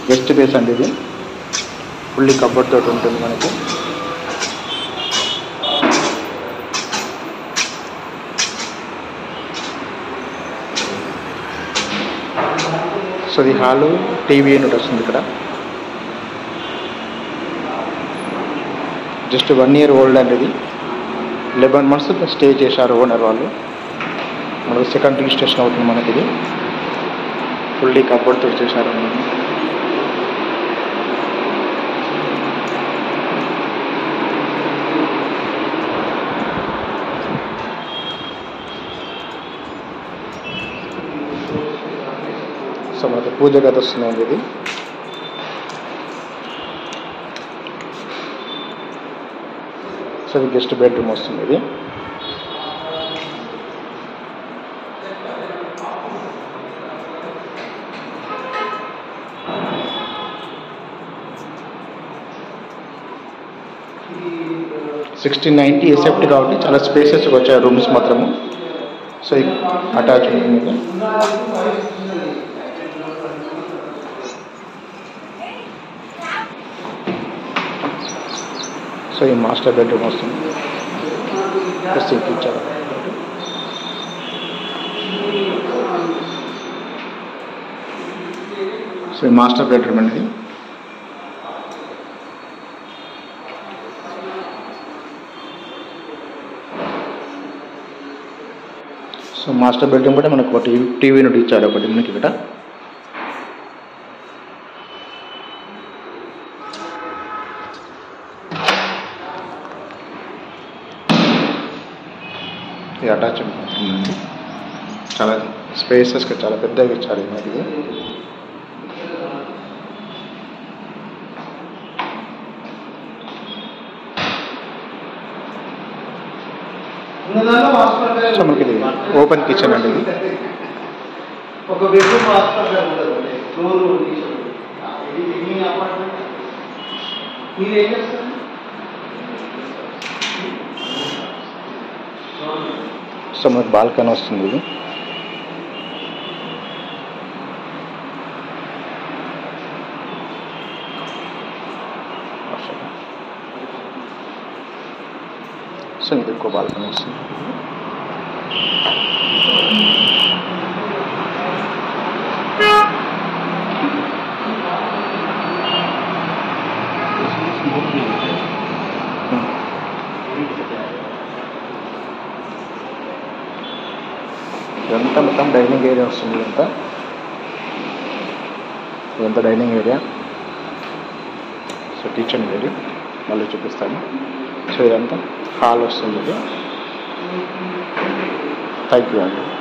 Guest base అండి ఇది. Fully cupboard తోటి ఉంటుంది మనకి. సో ఇది హాలు, టీవీ యూనిట్ వస్తుంది ఇక్కడ. జస్ట్ 1 year ఓల్డ్ అండి ఇది. 11 months స్టే చేశారు ఓనర్ వాళ్ళు. మనకు సెకండ్ రిజిస్ట్రేషన్ అవుతుంది మనకి ఇది. ఫుల్లీ కబోర్డ్ తోటి చేశారు. సో మనకి పూజ గది వస్తుందండి ఇది. సో ఇది గెస్ట్ బెడ్రూమ్ వస్తుంది ఇది. $1690 ఎస్ఎఫ్టీ కాబట్టి చాలా స్పేసెస్ వచ్చాయి రూమ్స్ మాత్రము. సో అటాచ్ ఉంటుంది. సో ఈ మాస్టర్ బెడ్రూమ్ వస్తుంది. సింక్ ఇచ్చారు. సో ఈ మాస్టర్ బెడ్రూమ్ అనేది. సో మాస్టర్ బెడ్రూమ్ కూడా మనకు ఒకటి టీవీ యూనిట్ ఇచ్చారు ఒకటి మనకి ఇక్కడ. ఇది అటాచ్మెంట్ ఉంటుందండి. చాలా స్పేసెస్గా చాలా పెద్దగా ఇచ్చారు మనకి. సో మనకి ఇది ఓపెన్ కిచెన్ అండి ఇది. సో మనకి బాల్కనీ వస్తుంది ఇది. సో ఇది ఇంకో బాల్కనీ వస్తుంది. ఇదంతా మొత్తం డైనింగ్ ఏరియా వస్తుంది. ఇదంతా dining area. So kitchen area మళ్ళీ చూపిస్తాను. సో ఇదంతా హాల్ వస్తుంది ఇది. థ్యాంక్ యూ అండి.